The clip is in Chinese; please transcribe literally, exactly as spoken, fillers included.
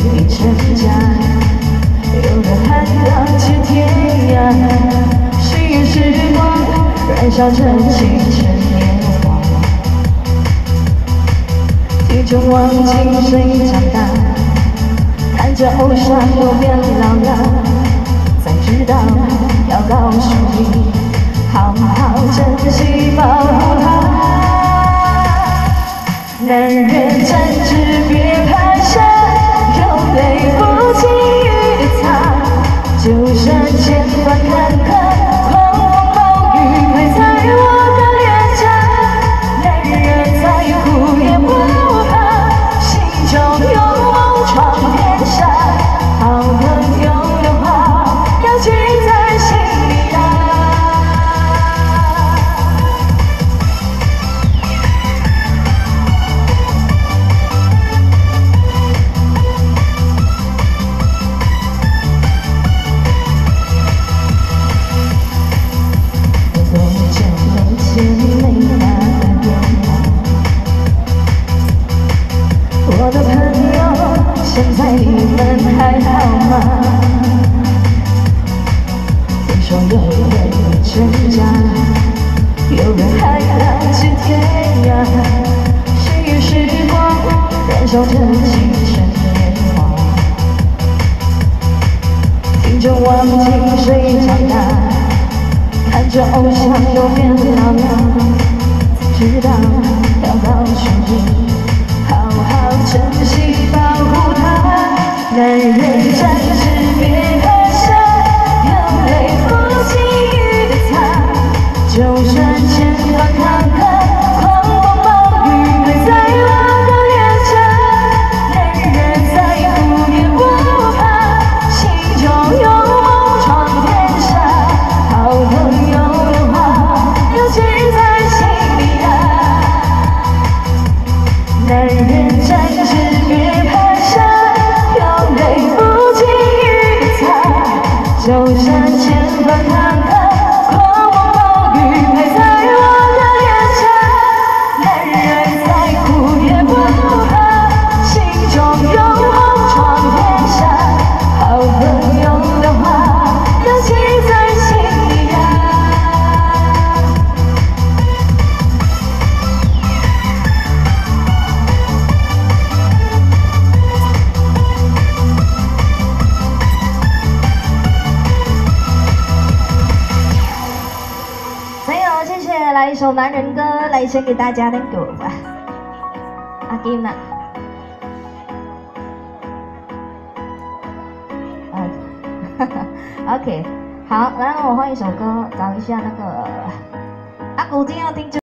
已成家，有人海浪至天涯。岁月时光燃烧着青春年华，听着忘情水长大，看着偶像都变老了，才知道要告诉你，好好珍惜保护它。男人站直别趴下，有泪不轻易地擦，就算千万坎坷，狂风暴雨拍在我的脸颊。男人再苦也不怕，心中有梦闯天下。好朋友的话要记在心里啊。我的朋友，现在你们还好吗？听说有人已成家，有人海浪至天涯。岁月时光燃烧着青春年华，听着忘情水长大，看着偶像都变老了，才知道要告诉你，好好珍惜保护它。男人站直别趴下，有泪不轻易地擦，就算千万坎坷，狂风暴雨拍在我的脸颊。男人再苦也不怕，心中有梦闯天下。好朋友的话要记在心里啊。男人站直别趴下，有泪不轻易地擦，就算千万坎坷，狂风暴雨拍在我的脸颊。男人再苦也不怕，心中有梦闯天下。好朋友的话要记在心里啊。没有，谢谢，来一首男人歌来献给大家的歌吧。阿金呐，嗯，OK， 好，来我换一首歌，找一下那个阿古今要听。